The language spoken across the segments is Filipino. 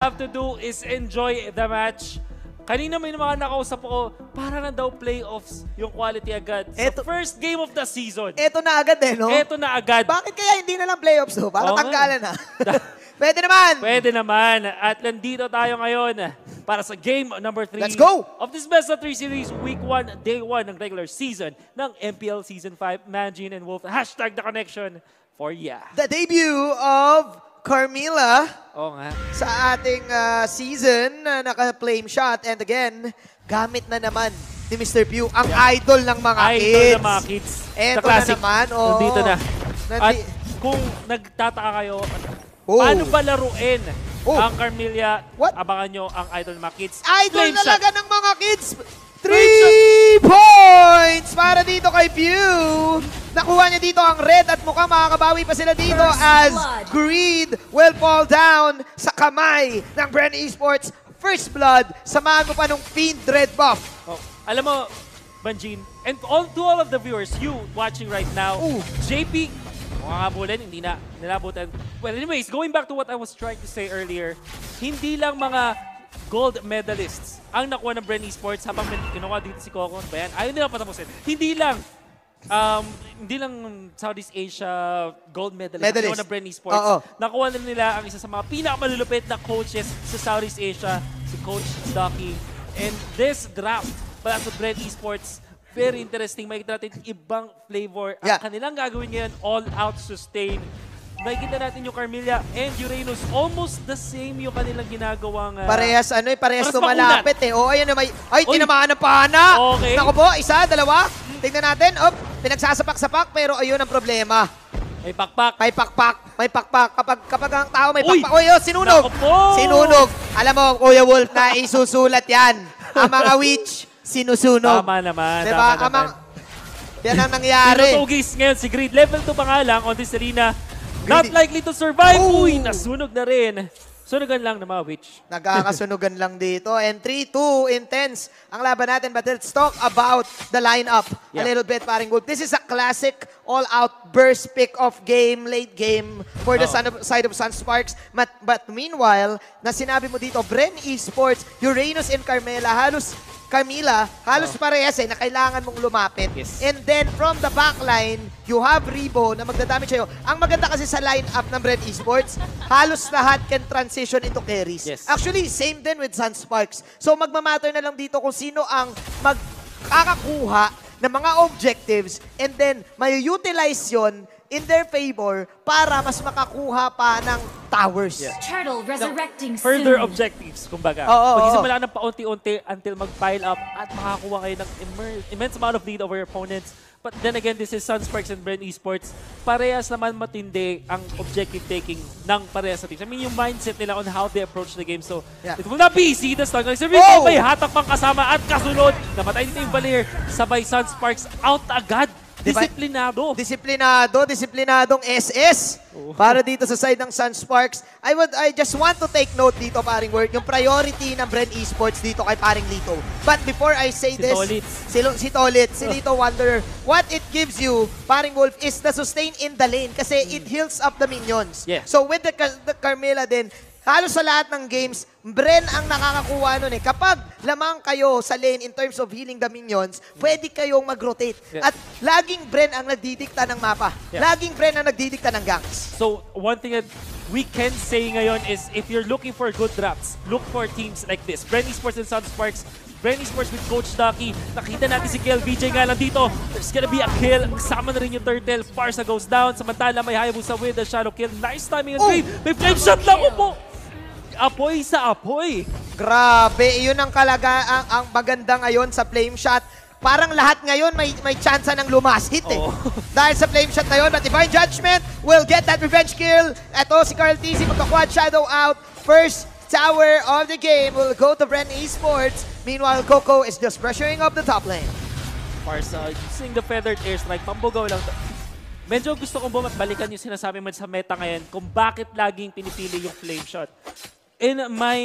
have to do is enjoy the match. Kanina may mga nakausap ko, para na daw playoffs yung quality agad. So first game of the season. Eto na agad no? Eto na agad. Bakit kaya hindi na lang playoffs no? Para Oo tanggalan na. Pwede naman! Pwede naman. At nandito tayo ngayon para sa game number 3 Let's go! of this Best of 3 series, week 1, day 1 ng regular season ng MPL Season 5, Manjin and Wolf. Hashtag the connection for ya. The debut of Carmilla Oo nga. sa ating season na naka-flame shot. And again, gamit na naman ni Mr. Pew, ang idol ng mga kids. Idol ng mga kids. Eto na naman. Oo. Nandito na. At kung nagtataka kayo, paano ba laruin ang Carmilla? Abangan nyo ang idol ng mga kids. Idol Flame talaga shot. ng mga kids. 3 points para dito kay Pew. Nakuha niya dito ang red at mukhang makakabawi pa sila dito as Greed will fall down sa kamay ng Bren Esports. First blood, samahan mo pa nung Fiend red buff. Oh, alam mo, Manjin, and to all of the viewers, you watching right now, JP, makakabulin, hindi na nilabutan. Well, anyways, going back to what I was trying to say earlier, hindi lang mga gold medalists ang nakuha ng Bren Esports habang kinuha dito si Coco. Bayan, ayaw nila patapusin. Hindi lang Southeast Asia gold medalist nakuha ng Bren Esports. Nakuha na nila ang isa sa mga pinakamalulupit na coaches sa Southeast Asia, si Coach Ducky. And this draft para sa Bren Esports, very interesting. Makikita natin ibang flavor. Ang kanilang gagawin ngayon, all-out sustain. Makikita natin yung Carmilla and Uranus, almost the same yung kanilang ginagawang... parehas tumalapit eh. Oh, ayan na may... Ay, tinamaan ng pahana! Okay. Naku po, isa, dalawa. Tingnan natin. Oh, pinagsasapak-sapak pero ayun ang problema. May pakpak. May pakpak. May pakpak. Kapag ang tao may pakpak. Uy, oh, sinunog. Sinunog. Alam mo, Kuya Wolf, na isusulat yan. Ang mga witch, sinusunog. Tama naman. Diba? Yan ang nangyari. Pinutugis ngayon si Greed. Level 2 pa nga lang on this arena. Not likely to survive. Uy, nasunog na rin. Sunugan lang ng mga witch. Nagkakasunugan lang dito. And 3-2, intense ang laban natin. But let's talk about the lineup a little bit, paring Wolf. This is a classic all-out burst pick-off game, late game for the side of Sunsparks. But meanwhile, na sinabi mo dito, Bren Esports, Uranus and Carmilla, halos parehas na kailangan mong lumapit. And then from the backline, you have Rebo na magdadamage sa'yo. Ang maganda kasi sa lineup ng Bren Esports, halos lahat can transition into carries. Actually, same din with Sunsparks. So magmamatter na lang dito kung sino ang magkakakuha ng mga objectives and then may-utilize yon in their favor para mas makakuha pa ng towers. Turtle resurrecting soon. Further objectives, kumbaga. Mag-isimula ng paunti-unti until mag-pile up at makakuha kayo ng immense amount of lead over your opponents. But then again, this is Sunsparks and Bren Esports. Parehas naman matindi ang objective taking ng parehas sa teams. I mean, yung mindset nila on how they approach the game. So, it will not be easy. The start. May hatak pang kasama at kasunod. Namatay dito yung Valier. Sabay Sunsparks out agad. Disiplinado. Disiplinadong SS para dito sa side ng Sunsparks. I just want to take note dito, paring Word, yung priority ng Bren Esports dito kay paring Lito. But before I say this, si Tolit, si Lito Wanderer, what it gives you, paring Wolf, is the sustain in the lane kasi it heals up the minions. So with the Carmilla din, halos sa lahat ng games, Bren ang nakakakuha nun eh. Kapag lamang kayo sa lane in terms of healing the minions, pwede kayong mag-rotate. At laging Bren ang nagdidikta ng mapa. Laging Bren ang nagdidikta ng ganks. So, one thing that we can say ngayon is if you're looking for good drafts, look for teams like this. Bren Esports and Sunsparks. Bren Esports with Coach Ducky. Nakita natin si Kel VJ nga lang dito. There's gonna be a kill. Kasama na rin yung Turtle. Parsa goes down. Samantala may Hayabusa with a shadow kill. Nice timing and Greed. May flame shot lang po. Apoy sa apoy. Grabe, yun ang ang maganda ngayon sa flame shot. Parang lahat ngayon may chance ng lumas hit eh. Dahil sa flame shot na yun, but Divine Judgment will get that revenge kill. Ito si Carl TC magka-quad shadow out. First tower of the game will go to Bren Esports. Meanwhile, Coco is just pressuring up the top lane. Parsa using the feathered airstrike. Pambugaw lang. Medyo gusto kong balikan yung sinasabi mo sa meta ngayon kung bakit laging pinipili yung flame shot. In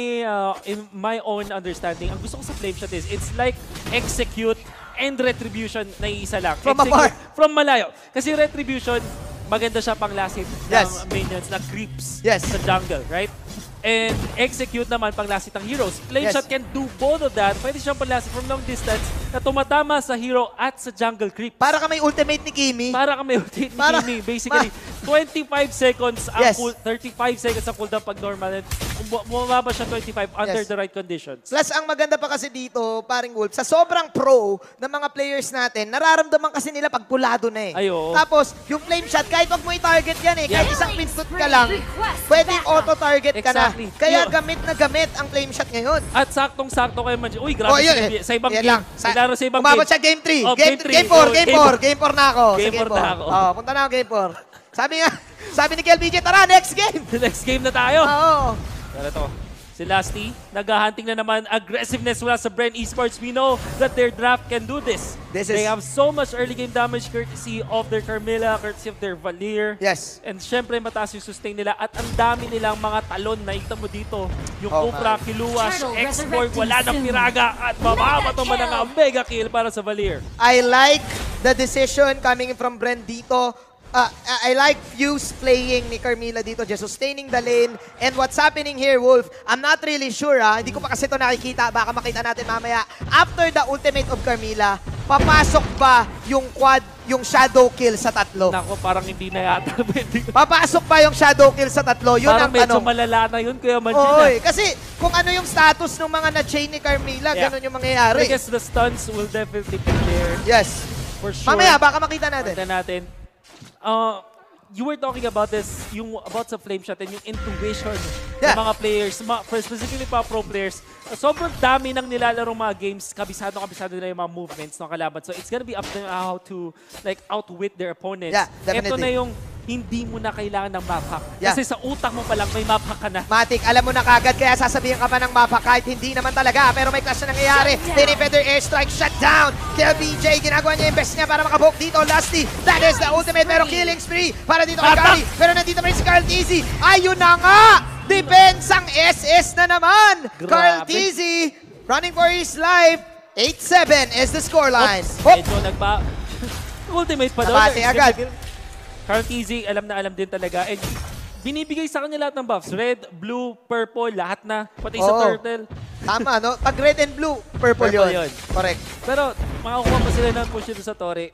my own understanding, ang gusto ko sa flame shot is it's like execute and retribution na iisa lang. From afar. From malayo. Kasi retribution, maganda siya pang lasit ng minions na creeps sa jungle, right? and execute naman panglasit ng heroes. Flameshot can do both of that. Pwede siyang panglasit from long distance na tumatama sa hero at sa jungle creep. Para ka may ultimate ni Kimi. Para ka may ultimate ni Kimi. Basically, 25 seconds ang 35 seconds ang cooldown pag normal. Bumaba siya 25 under the right conditions. Plus, ang maganda pa kasi dito, paring Wolf, sa sobrang pro ng mga players natin, nararamdaman kasi nila pag pulado na eh. Tapos, yung flame shot, kahit wag mo i-target yan eh, kahit isang pinstut ka lang, pwedeng auto-target ka na. Kaya gamit na gamit ang flame shot ngayon. At saktong-sakto kayo man. Uy, grabe sa ibang game. Laro sa ibang umabot siya game 3. Game 4 na ako. Game 4 na ako. Punta na ako game 4. Sabi ni KLBJ, tara, next game! Next game na tayo. Oo. Pero ito, si Lasty, naghahunting na naman aggressiveness mula sa Bren Esports. We know that their draft can do this. They have so much early game damage courtesy of their Carmilla, courtesy of their Valier. Yes. And syempre, mataas yung sustain nila. At ang dami nilang mga talon. Nakita mo dito. Yung Cupra, Kiluash, X-Borg, wala ng Piraga. At mababato man ang mega kill para sa Valier. I like the decision coming from Bren dito. I like Fuse playing ni Carmilla dito, just sustaining the lane. And what's happening here, Wolf, I'm not really sure hindi ko pa kasi ito nakikita, baka makita natin mamaya. After the ultimate of Carmilla, papasok ba yung quad, yung shadow kill sa tatlo? Nako, parang hindi na yata. Papasok ba yung shadow kill sa tatlo? Yun parang ang medyo tanong. malala na yun, Kuya Manjin. Kasi kung ano yung status ng mga na-chain ni Carmilla, ganun yung mangyayari. I guess the stuns will definitely be there. Yes. For sure. Mamaya, baka makita natin. You were talking about this, about sa flame shot and yung intuition ng mga players, specifically mga pro players. Sobrang dami ng nilalaro mga games, kabisado nila yung mga movements ng kalaban. So it's gonna be up to them how to outwit their opponents. Yeah, definitely. Ito na yung hindi mo na kailangan ng map hack. Kasi sa utak mo pa lang may map hack ka na. Matik, alam mo na kagad, kaya sasabihin ka pa ng map hack kahit hindi naman talaga. Pero may clash na nangyayari. Tinipeder airstrike, shut down. Kaya BJ, ginagawa niya yung best niya para makabook dito. Lasty, that is the ultimate. Pero killing spree para dito kay Kari. Pero nandito pa rin si Carl Tizzy. Ayun na nga! Depensang SS na naman. Carl Tizzy running for his life. 8-7 is the scoreline. Medyo ultimate pa doon. Napati agad. Carl Tizzy, alam na alam din talaga. And binibigay sa kanya lahat ng buffs. Red, blue, purple, lahat na. Pati sa turtle. Tama, no? Pag red and blue, purple yun. Correct. Pero makakuha pa sila ng push dito sa Torre.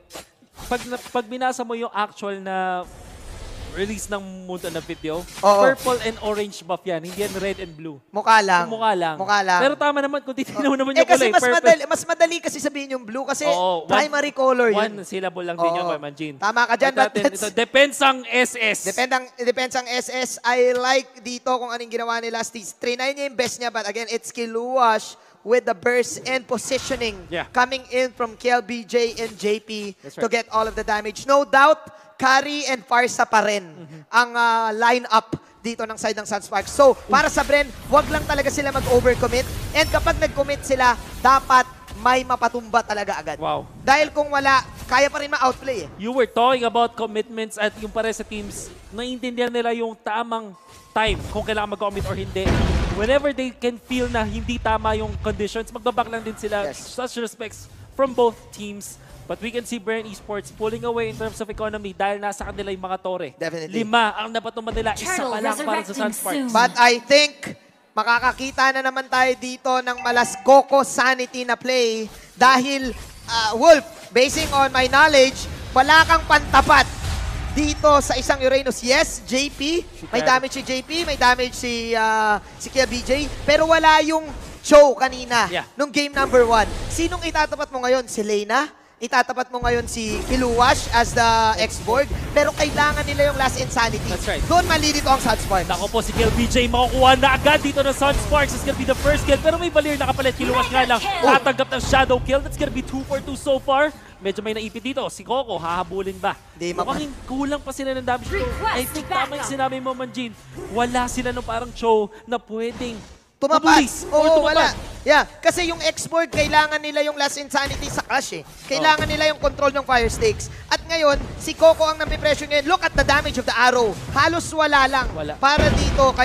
Pag binasa mo yung actual na release ng mundo na video, purple and orange buff yan, hindi yan red and blue. Mukha lang. Mukha lang. Pero tama naman kung titignan mo naman yung kulay. Kasi mas madali kasi sabihin yung blue kasi primary color yun. One syllable lang din yun, Manjin. Tama ka dyan. Ito, depensang SS. Depensang SS. I like dito kung anong ginawa nila. Trinay niya yung best niya, but again, it's Kiluash with the burst and positioning coming in from KLBJ and JP to get all of the damage. No doubt, Kari and Farsa pa rin ang line-up dito ng side ng Sunsparks. So, para sa Bren, wag lang talaga sila mag-overcommit. And kapag nag-commit sila, dapat may mapatumba talaga agad. Wow. Dahil kung wala, kaya pa rin ma-outplay eh. You were talking about commitments at yung pare sa teams, naiintindihan nila yung tamang time kung kailangan mag-commit or hindi. Whenever they can feel na hindi tama yung conditions, magbaback lang din sila. Such respects from both teams. But we can see Bren Esports pulling away in terms of economy dahil nasa kanila yung mga tore. Definitely. 5 ang napatumba nila, isa pa lang para sa Sunsparks. But I think makakakita na naman tayo dito ng malas Coco Sanity na play dahil, Wolf, basing on my knowledge, wala kang pantapat dito sa isang Uranus. Yes, JP, may damage si JP, may damage si Kia BJ, pero wala yung Cho kanina nung game number 1. Sinong itatapat mo ngayon? Si Leyna? Itatapat mo ngayon si Kiluash as the X-Borg, pero kailangan nila yung last Insanity. That's right. Doon malilito ang Sunsparks. Nako po, si KLBJ makukuha na agad dito ng Sunsparks. It's gonna be the first kill, pero may Valier nakapalit. Kiluash nga lang, tatanggap ng Shadow Kill. That's gonna be 2 for 2 so far. Medyo may naipit dito. Si Coco, hahabulin ba? Mukhang kulang pa sila ng damage. I think tama yung sinabi mo, Manjin. Wala sila ng parang Cho na pwedeng tumapas. Oo, wala. Yeah, kasi yung X-Borg, kailangan nila yung last Insanity sa Clash eh. Kailangan nila yung control ng Fire Stakes. At ngayon, si Coco ang napipresyo ngayon. Look at the damage of the arrow. Halos wala lang. Para dito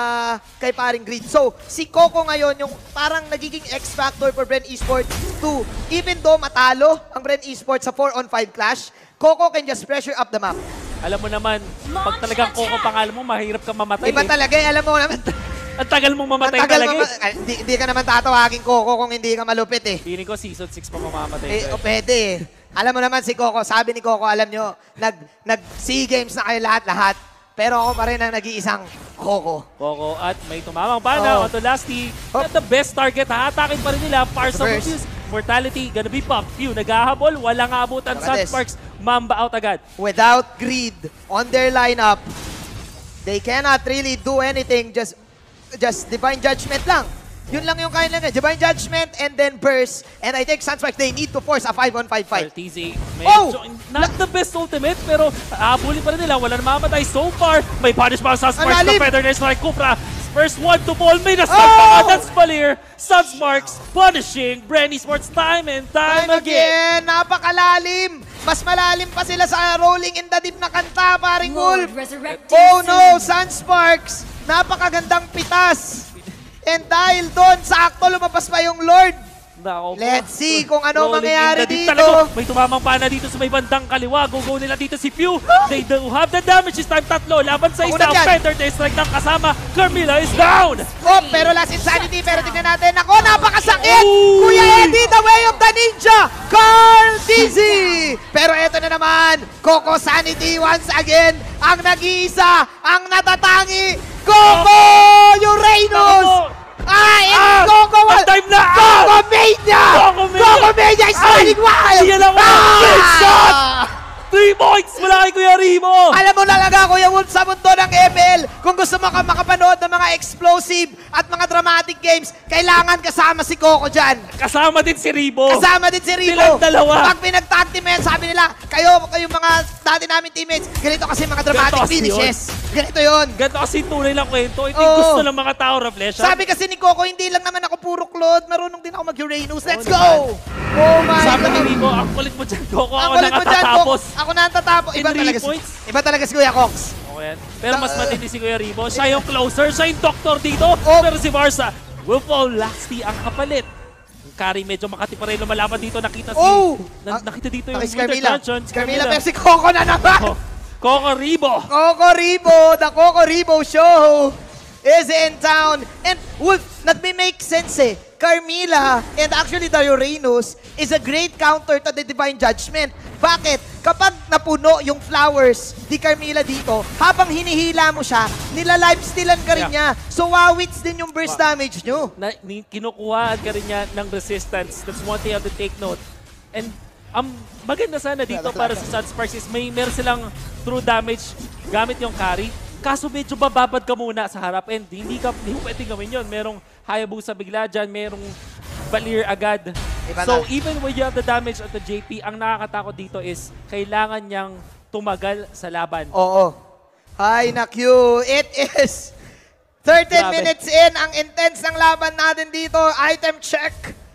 kay paring Greed. So, si Coco ngayon, yung parang nagiging X-Factor for Bren Esports to, even though matalo ang Bren Esports sa 4-on-5 Clash, Coco can just pressure up the map. Alam mo naman, pag talagang Coco pangalan mo, mahirap kang mamatay. Iba talaga eh, alam mo naman. Ang tagal mong mamatay Ang tagal talaga mo, hindi ka naman tatawagin Coco kung hindi ka malupit eh. Feeling ko season 6 pa mamamatay. Pwede eh. Alam mo naman si Coco, sabi ni Coco, alam nyo, nag-SEA Games na kayo lahat-lahat. Pero ako pa rin ang nag-iisang Coco. Coco at may tumamang bana. Onto Lasty. At the best target, hahatakin pa rin nila. Parsa Mortis. Mortality, gonna be pop. Few, naghahabol. Walang abutan. Sunsparks, Mamba out agad. Without greed on their lineup, they cannot really do anything. Just Divine Judgment lang. Yun lang yung kaya lang. Divine Judgment and then Burst. And I think Sunsparks, they need to force a 5-on-5 fight. TZ, medyo, not the best ultimate, pero abuli pa rin nila. Wala na mamatay so far. May punish pa ang Sunsparks na Feather Nest like Kupra. First one to fall. May nasag pa nga. That's Valir. Sunsparks punishing Bren Esports time and time again. Napakalalim. Mas malalim pa sila sa Rolling in the Deep na kanta, paring Wolf. Resurrecting Oh no, Sunsparks. Napakagandang pitas. And dahil doon, sakto lumabas pa yung Lord. Let's see kung ano mangyayari dito. May tumamang pana dito sa may bandang kaliwa. Go nila dito si Pew. They do have the damage this time. Tatlo. Laban sa isa. Feather Nest strike ng kasama. Carmilla is down. Oh, pero last insanity. Pero tingnan natin. Ako, napakasakit. Kuya Eddie, the way of the ninja. Carl Dizzy. Pero eto na naman. Coco Sanity once again. Ang nag-iisa. Ang natatangi. Coco Uranus. Coco time na! Coco Mania! Coco Mania is running wild! Yan ang great shot! 3 points mula kay Kuya Rimo! Alam mo talaga, Kuya Wolf, sa mundo ng ML, kung gusto mo makapanood ng mga explosive at mga dramatic games, kailangan kasama si Coco dyan. Kasama din si Rimo. Kasama din si Rimo. Silang dalawa. Pag pinag-tag team yan, sabi nila, kayo mga dati namin teammates, ganito kasi mga dramatic finishes. Ganito yun. Ganito kasi tunay lang kwento. Ito yung gusto ng mga tao, Reflection. Sabi kasi ni Coco, hindi lang naman ako puro Claude, marunong din ako mag-Uranus. Let's go! Oh my God! Sabi ni Rimo, ang kulit mo dyan, Coco. Ako kulit mo dyan, nakatatapos. Ako na tatapos. Iba talaga si Kuya Cox. Okay. Pero mas matindi si Kuya Rimo. Siya yung closer, siya yung doctor dito. Pero si Varsa, will fall Lasty ang kapalit. Kari medyo makati pa rin lumalaban dito. Nakita nakita dito yung Carmilla. Carmilla, pero si Coco na naman. Coco Rimo. Coco Rimo, the Coco Rimo show is in town. And Wolf, nagme-make sense eh. Carmilla and actually the Uranus is a great counter to the Divine Judgment. Bakit? Kapag napuno yung flowers di Carmilla dito, habang hinihila mo siya, nila-lifestealan ka rin niya. So wawits din yung burst damage nyo. Kinukuhaan ka rin niya ng resistance. That's one thing you have to take note. And maganda sana dito para sa Sunsparks is meron silang true damage gamit yung carry. Kaso medyo bababad ka muna sa harap and hindi mo pwedeng gawin yun. Merong Hayabusa bigla dyan, merong Valir agad. So even when you have the damage at the JP, ang nakakatakot dito is kailangan niyang tumagal sa laban. Oo. Ay, na-Q. It is 13 minutes in. Ang intense ng laban natin dito. Item check.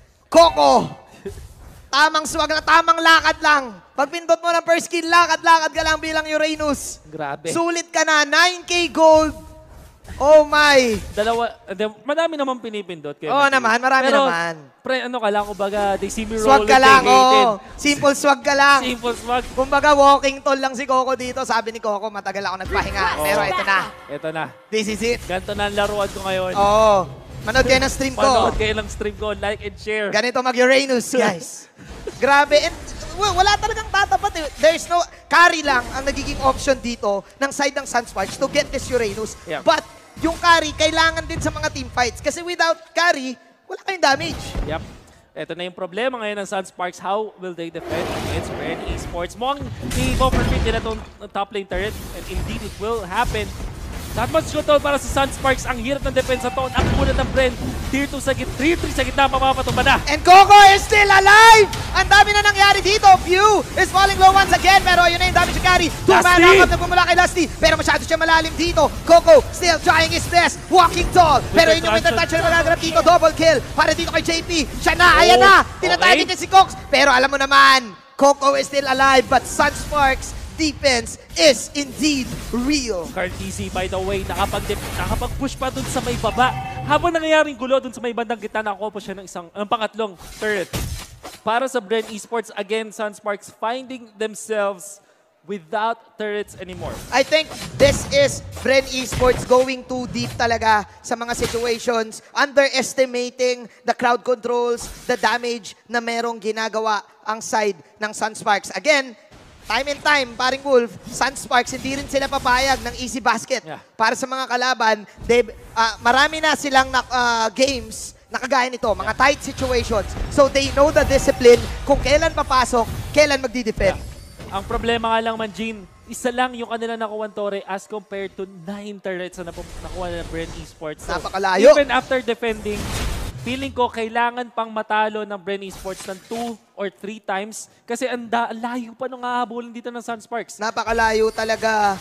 Coco. Tamang swag na, tamang lakad lang. Pag pindot mo ng first kill, lakad-lakad ka lang bilang Uranus. Grabe. Sulit ka na. 9K gold. Oh my. Madami naman pinipindot. Oo naman, marami pero, naman. Pre, ano ka lang, kumbaga, they see me roll swag ka lang, oh. Simple swag ka lang. Simple swag. Kumbaga, walking tall lang si Coco dito. Sabi ni Coco, matagal ako nagpahinga. Pero ito na. Ito na. This is it. Ganito na ang laruan ko ngayon. Oo. Manood kayo ng stream ko. Manood kayo ng stream ko. Like and share. Ganito mag-Uranus, guys. Grabe. And, wala talagang tatapat eh. There's no, carry lang ang nagiging option dito ng side ng Sunsparks to get this Uranus. Yeah. But, yung carry, kailangan din sa mga team fights. Kasi without carry, wala kayong damage. Yep. Ito na yung problema ngayon ng Sunsparks. How will they defend against Bren Esports? Mukhang i-overfit nila itong top lane turret. And indeed, it will happen. That much control para sa Sunsparks. Ang hirap ng depensa to. Ang muna ng Bren. Tier 2 sa gitna. Tier 3 sa gitna. Mapapatumba na. And Coco is still alive! Ang dami na nangyari dito. Pew is falling low once again. Pero yun na yung damage carry. 2-man knock-up na bumula kay Lasty. Pero masyado siya malalim dito. Coco still trying his best. Walking tall. Pero yun yung winter-touch na magaganap dito. Double kill. Para dito kay JP. Siya na. Ayan na. Tinatagin niya si Cox. Pero alam mo naman, Coco is still alive. But Sunsparks defense is indeed real. Carl TC, by the way, nakapag-push pa dun sa may baba. Habang nangyayaring gulo dun sa may bandang gitna, nakakuha po siya ng pangatlong turret. Para sa Bren Esports, again, Sunsparks finding themselves without turrets anymore. I think this is Bren Esports going too deep talaga sa mga situations, underestimating the crowd controls, the damage na merong ginagawa ang side ng Sunsparks. Again, time and time, paring Wolf, Sunsparks, hindi rin sila papayag ng easy basket para sa mga kalaban. Marami na silang games na kagaya nito, mga tight situations. So they know the discipline kung kailan papasok, kailan magdi-defend. Ang problema nga lang, Manjin, isa lang yung kanila nakuha Torre as compared to 9 turrets na nakuha na Bren Esports. So, napakalayo. Even after defending, feeling ko kailangan pang matalo ng Bren Esports ng 2 or 3 times kasi ang layo pa nung hahabulin dito ng Sunsparks. Napakalayo talaga.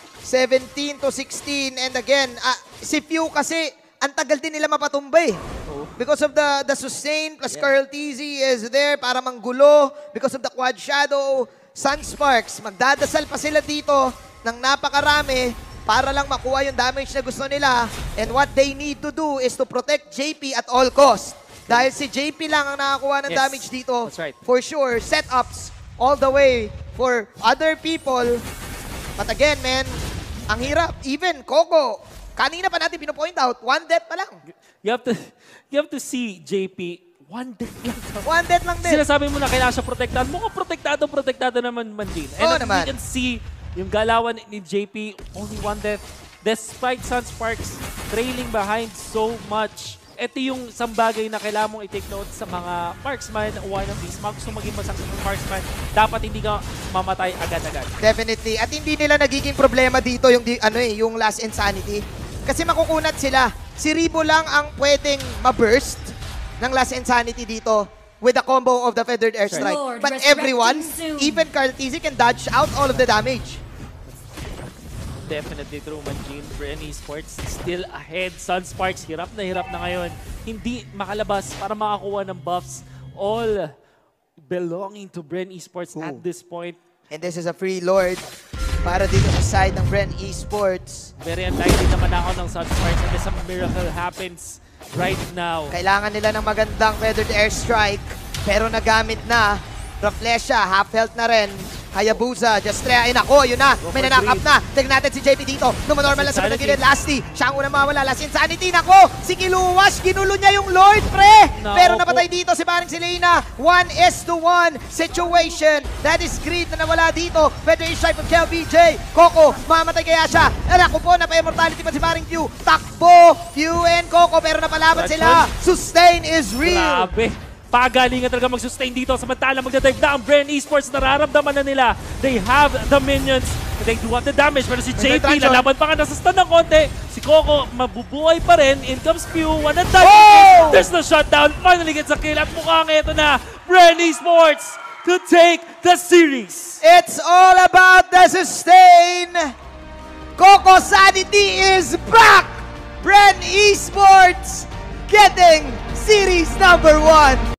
17 to 16 and again, si Pew kasi ang tagal din nila mapatumbay. Because of the sustain plus Carl TZ is there para manggulo. Because of the quad shadow, Sunsparks, magdadasal pa sila dito ng napakarami para lang makuha yung damage na gusto nila. And what they need to do is to protect JP at all cost. Dahil si JP lang ang nakakuha ng damage dito. That's right. For sure, setups all the way for other people. But again, man, ang hirap. Even Coco, kanina pa natin pinopoint out, 1 death pa lang. You have to see JP, 1 death lang. 1 death lang din. Sinasabi mo na kailangan siya protektado. Mukhang protektado naman Manjin. And naman. you can see yung galawan ni JP, only 1 death. Despite Sunsparks trailing behind so much. Ito yung isang bagay na kailangan mong i-take note sa mga marksman. One of these, gusto maging successful marksman, dapat hindi ka mamatay agad-agad. Definitely. At hindi nila nagiging problema dito yung Last Insanity. Kasi makukunat sila. Si Ribo lang ang pwedeng ma-burst ng Last Insanity dito with the combo of the Feathered Airstrike. Lord, But everyone, soon. even Carl TZ can dodge out all of the damage. Definitely true, Manjin. Bren Esports still ahead. Sunsparks, hirap na ngayon. Hindi makalabas para makakuha ng buffs. All belonging to Bren Esports at this point. And this is a free Lord para dito sa side ng Bren Esports. Very unlikely naman ako ng Sunsparks unless some miracle happens right now. Kailangan nila ng magandang Feathered Airstrike, pero nagamit na. Raflesha, half health na rin. Hayabusa, Justrea, ay nako, yun na. May na-knock up na. Tignan natin si JP dito. Numanormal lang sa pinagilid. Lasty, siya ang unang mawala. Last Insanity, nako. Si Kiluwas, ginulo niya yung Lord, pre. Pero napatay dito si Paring Selena. 1-1 situation. That is Greed na nawala dito. Feather strike from Kel BJ. Coco, mamatay kaya siya. Alako po, napa-immortality pa si Paring Q. Takbo, Q and Coco, pero napalaban sila. Sustain is real. Grabe. Pagalingan talaga mag-sustain dito. Samantala magdadive na ang Bren Esports. Nararamdaman na nila. They have the minions. They do have the damage. Pero si JP, lalaban pa nga nasa stun ng konti. Si Coco, mabubuhay pa rin. In comes Pew. One and done. Oh! There's no shutdown. Finally gets a kill. At mukhang ito na. Bren Esports to take the series. It's all about the sustain. Coco Sanity is back. Bren Esports getting series number 1.